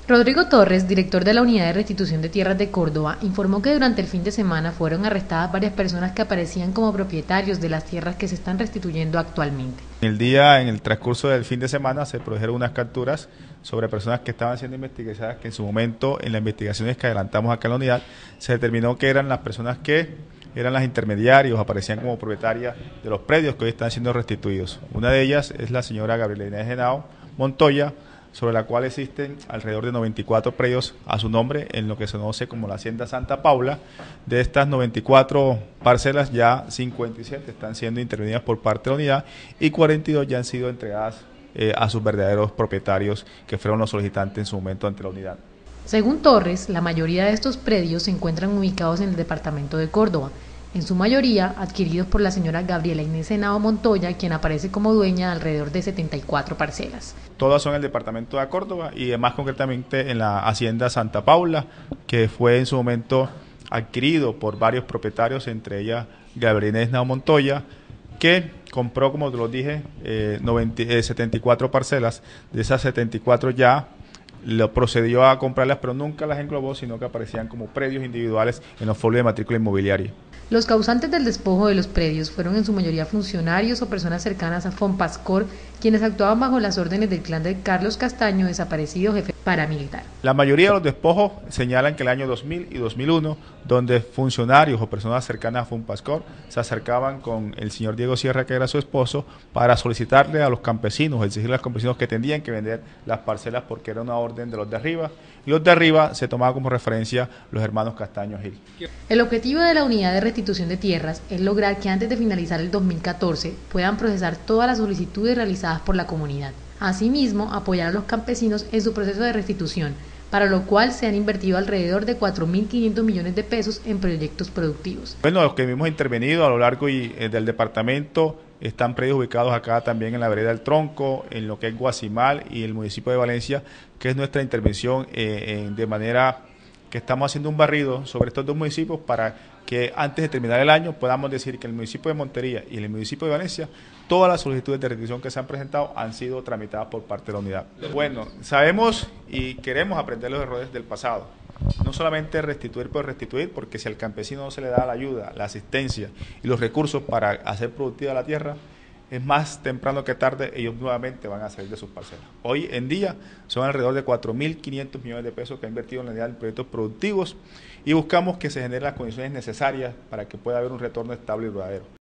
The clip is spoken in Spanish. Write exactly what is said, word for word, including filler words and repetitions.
Rodrigo Torres, director de la Unidad de Restitución de Tierras de Córdoba, informó que durante el fin de semana fueron arrestadas varias personas que aparecían como propietarios de las tierras que se están restituyendo actualmente. En el día, en el transcurso del fin de semana, se produjeron unas capturas sobre personas que estaban siendo investigadas, que en su momento, en las investigaciones que adelantamos acá en la unidad, se determinó que eran las personas que eran las intermediarios, aparecían como propietarias de los predios que hoy están siendo restituidos. Una de ellas es la señora Gabriela Inés Henao Montoya, sobre la cual existen alrededor de noventa y cuatro predios a su nombre en lo que se conoce como la Hacienda Santa Paula. De estas noventa y cuatro parcelas, ya cincuenta y siete están siendo intervenidas por parte de la unidad y cuarenta y dos ya han sido entregadas eh, a sus verdaderos propietarios, que fueron los solicitantes en su momento ante la unidad. Según Torres, la mayoría de estos predios se encuentran ubicados en el departamento de Córdoba, en su mayoría adquiridos por la señora Gabriela Inés Henao Montoya, quien aparece como dueña de alrededor de setenta y cuatro parcelas. Todas son en el departamento de Córdoba y más concretamente en la Hacienda Santa Paula, que fue en su momento adquirido por varios propietarios, entre ellas Gabriela Inés Henao Montoya, que compró, como te lo dije, eh, noventa, eh, setenta y cuatro parcelas. De esas setenta y cuatro ya lo procedió a comprarlas, pero nunca las englobó, sino que aparecían como predios individuales en los folios de matrícula inmobiliaria. Los causantes del despojo de los predios fueron en su mayoría funcionarios o personas cercanas a Fompascor, quienes actuaban bajo las órdenes del clan de Carlos Castaño, desaparecido jefe paramilitar. La mayoría de los despojos señalan que el año dos mil y dos mil uno, donde funcionarios o personas cercanas a Fompascor se acercaban con el señor Diego Sierra, que era su esposo, para solicitarle a los campesinos, exigirle a los campesinos que tendrían que vender las parcelas porque era una orden de los de arriba, y los de arriba se tomaban como referencia los hermanos Castaño Gil. El objetivo de la Unidad de Restitución de Tierras es lograr que antes de finalizar el dos mil catorce puedan procesar todas las solicitudes realizadas por la comunidad. Asimismo, apoyar a los campesinos en su proceso de restitución, para lo cual se han invertido alrededor de cuatro mil quinientos millones de pesos en proyectos productivos. Bueno, los que hemos intervenido a lo largo y, eh, del departamento están predios ubicados acá también en la vereda del Tronco, en lo que es Guasimal y el municipio de Valencia, que es nuestra intervención eh, en, de manera que estamos haciendo un barrido sobre estos dos municipios para que antes de terminar el año podamos decir que el municipio de Montería y el municipio de Valencia, todas las solicitudes de restitución que se han presentado han sido tramitadas por parte de la unidad. Bueno, sabemos y queremos aprender los errores del pasado. No solamente restituir por restituir, porque si al campesino no se le da la ayuda, la asistencia y los recursos para hacer productiva la tierra, es más temprano que tarde ellos nuevamente van a salir de sus parcelas. Hoy en día son alrededor de cuatro mil quinientos millones de pesos que ha invertido en la unidad en proyectos productivos y buscamos que se generen las condiciones necesarias para que pueda haber un retorno estable y duradero.